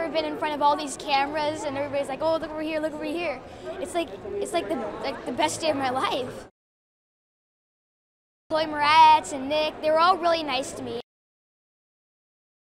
never been in front of all these cameras and everybody's like, oh, look over here, look over here. It's like the best day of my life. Chloë Moretz and Nick, they were all really nice to me.